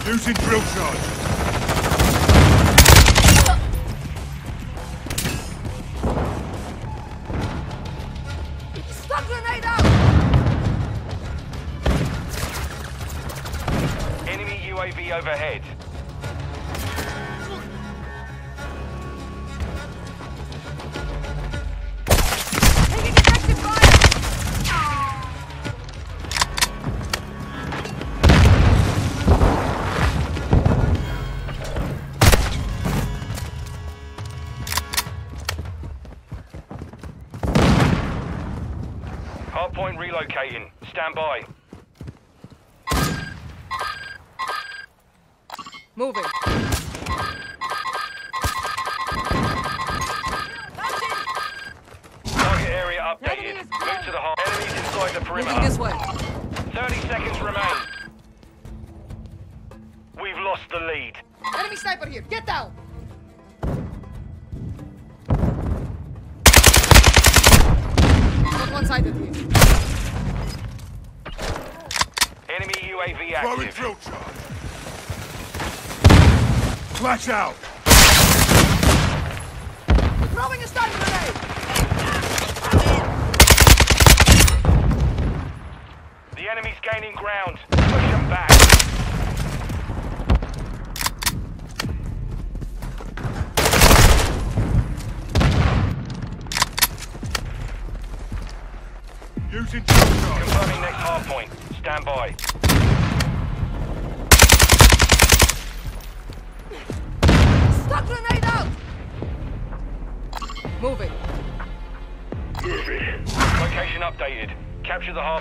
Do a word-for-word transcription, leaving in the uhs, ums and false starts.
Using drill charge. Stun grenade out! Enemy U A V overhead. Taking effective fire! Hardpoint relocating. Stand by. Moving. Target area updated. Enemy is Move to the hard. Enemies inside the Moving perimeter. this way. thirty seconds remain. We've lost the lead. Enemy sniper here. Get down! Got one-sided here. Enemy U A V Throwing active. drill charge. Flash out. Throwing a stun grenade! The enemy's gaining ground. Push them back. Using drill charge. Confirming next hardpoint. Stand by. Stun grenade out! Moving. Location updated. Capture the hard.